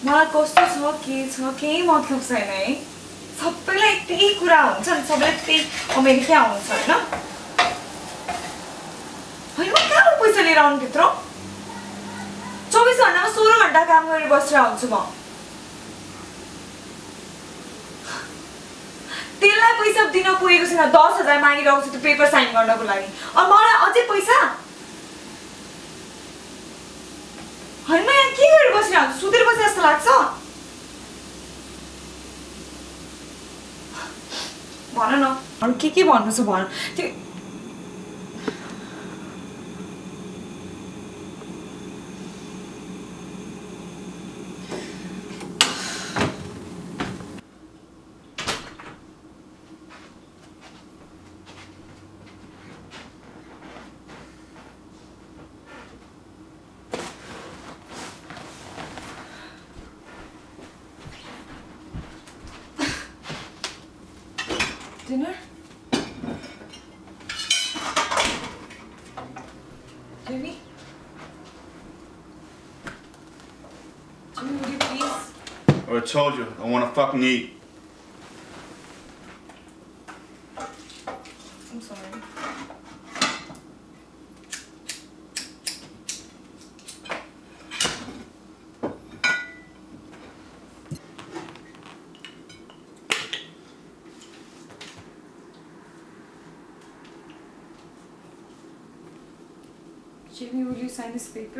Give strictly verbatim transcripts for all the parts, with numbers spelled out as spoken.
मलाई कस्तो छ के छ केही मतलब छैन है सबैलाई त्यही कुरा हुन्छ नि सबैलाई त्यही अमेरिका आउँछ हैन हैन म कहाँ पैसा लिएर आउनु त्यत्रो चौबिस घण्टामा सोह्र घण्टा काम गरेर बसेर आउँछु म त्यसलाई पैसा दिन पुगेको छैन दस हजार मागिरहेको छु त्यो पेपर साइन गर्नको लागि अनि मलाई अझै पैसा हैन म यहाँ के गरेर बसिरहेको छु सुतेर बसे जस्तो लाग्छ भन न अरु के के भन्नु छ भन त्यो Dinner? Jimmy? Jimmy, would you please? I already told you, I want to fucking eat. I'm sorry. Jimmy, will you sign this paper?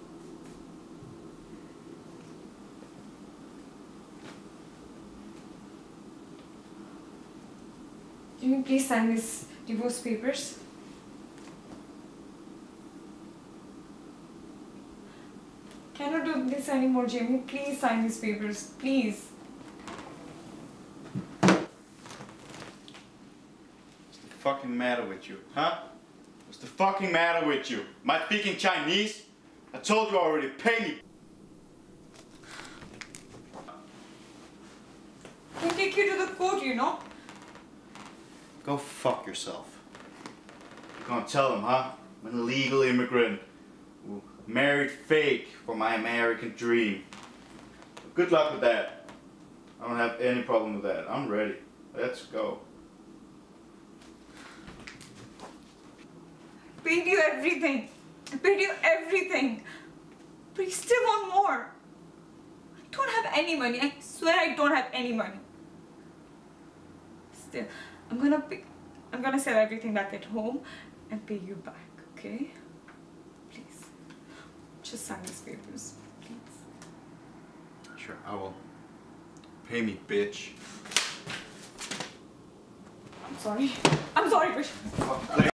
Jimmy, please sign these divorce papers. Cannot do this anymore, Jimmy. Please sign these papers, please. What's the fucking matter with you, huh? What's the fucking matter with you? Am I speaking Chinese? I told you already, pay me! I can take you to the court, you know? Go fuck yourself. You're gonna tell them, huh? I'm an illegal immigrant who married fake for my American dream. Good luck with that. I don't have any problem with that. I'm ready. Let's go. I paid you everything. I paid you everything. But you still want more. I don't have any money. I swear I don't have any money. Still, I'm gonna pay, I'm gonna sell everything back at home and pay you back, okay? Please. Just sign these papers, please. Sure, I will. Pay me, bitch. I'm sorry. I'm sorry, Vish.